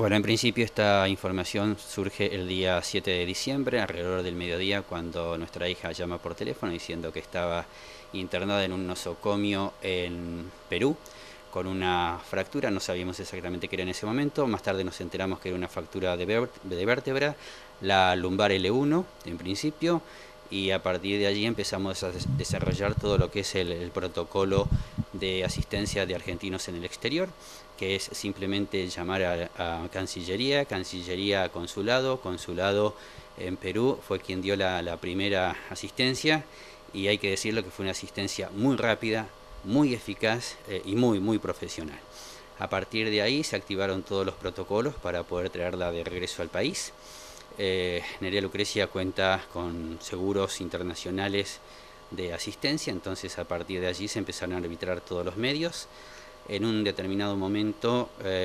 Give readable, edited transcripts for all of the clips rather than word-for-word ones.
Bueno, en principio esta información surge el día 7 de diciembre, alrededor del mediodía, cuando nuestra hija llama por teléfono diciendo que estaba internada en un nosocomio en Perú con una fractura. No sabíamos exactamente qué era en ese momento. Más tarde nos enteramos que era una fractura de vértebra, la lumbar L1 en principio, y a partir de allí empezamos a desarrollar todo lo que es el protocolo de asistencia de argentinos en el exterior, que es simplemente llamar a Cancillería, Cancillería a Consulado, Consulado en Perú fue quien dio la primera asistencia, y hay que decirlo que fue una asistencia muy rápida, muy eficaz y muy profesional. A partir de ahí se activaron todos los protocolos para poder traerla de regreso al país. Nerea Lucrecia cuenta con seguros internacionales de asistencia, entonces a partir de allí se empezaron a arbitrar todos los medios. En un determinado momento,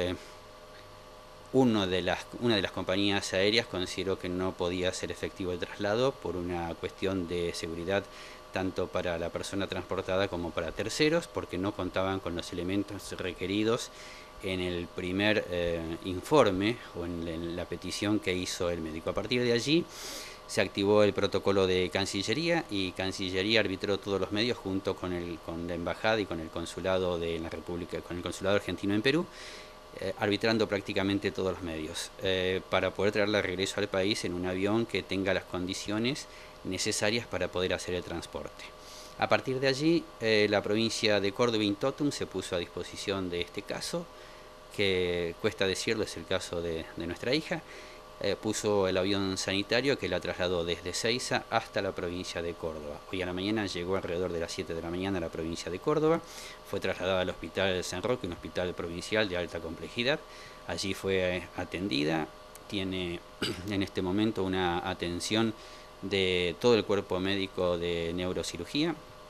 una de las compañías aéreas consideró que no podía ser efectivo el traslado por una cuestión de seguridad tanto para la persona transportada como para terceros, porque no contaban con los elementos requeridos en el primer informe o en la petición que hizo el médico. A partir de allí se activó el protocolo de Cancillería, y Cancillería arbitró todos los medios junto con la embajada y con el consulado de la República, con el consulado argentino en Perú, arbitrando prácticamente todos los medios para poder traerla de regreso al país en un avión que tenga las condiciones necesarias para poder hacer el transporte. A partir de allí, la provincia de Córdoba in totum se puso a disposición de este caso, que cuesta decirlo, es el caso de nuestra hija. Puso el avión sanitario que la trasladó desde Seiza hasta la provincia de Córdoba. Hoy a la mañana llegó alrededor de las 7 de la mañana a la provincia de Córdoba, fue trasladada al Hospital San Roque, un hospital provincial de alta complejidad. Allí fue atendida, tiene en este momento una atención de todo el cuerpo médico de neurocirugía,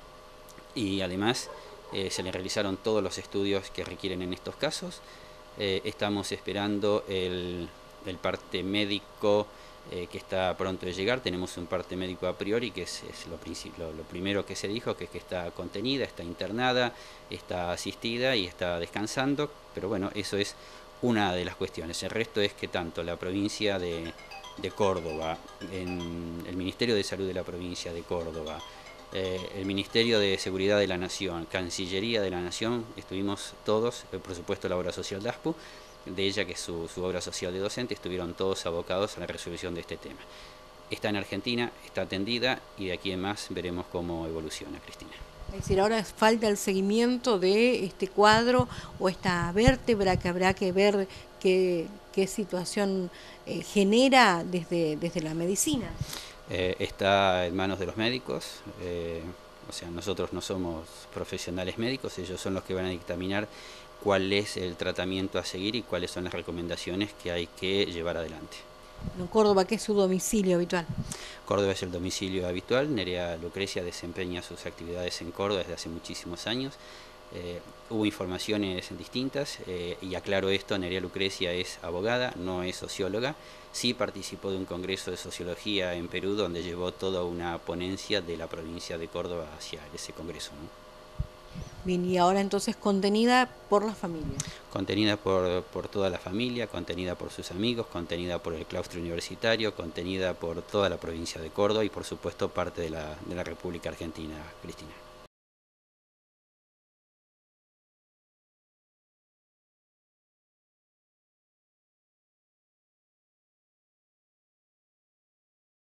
y además se le realizaron todos los estudios que requieren en estos casos. Estamos esperando el parte médico que está pronto de llegar. Tenemos un parte médico a priori, que es lo primero que se dijo, que es que está contenida, está internada, está asistida y está descansando, pero bueno, eso es una de las cuestiones. El resto es que tanto la provincia de Córdoba, en el Ministerio de Salud de la provincia de Córdoba, el Ministerio de Seguridad de la Nación, Cancillería de la Nación, estuvimos todos, por supuesto la obra social de ASPU, de ella que es su obra social de docente, estuvieron todos abocados a la resolución de este tema. Está en Argentina, está atendida, y de aquí en más veremos cómo evoluciona, Cristina. Es decir, ahora falta el seguimiento de este cuadro o esta vértebra que habrá que ver qué situación genera desde la medicina. Está en manos de los médicos, o sea, nosotros no somos profesionales médicos, ellos son los que van a dictaminar cuál es el tratamiento a seguir y cuáles son las recomendaciones que hay que llevar adelante. En Córdoba, que es su domicilio habitual. Córdoba es el domicilio habitual. Nerea Lucrecia desempeña sus actividades en Córdoba desde hace muchísimos años. Hubo informaciones distintas, y aclaro esto: Nerea Lucrecia es abogada, no es socióloga. Sí participó de un congreso de sociología en Perú, donde llevó toda una ponencia de la provincia de Córdoba hacia ese congreso, ¿no? Bien, y ahora entonces contenida por la familia. Contenida por toda la familia, contenida por sus amigos, contenida por el claustro universitario, contenida por toda la provincia de Córdoba y por supuesto parte de la República Argentina, Cristina.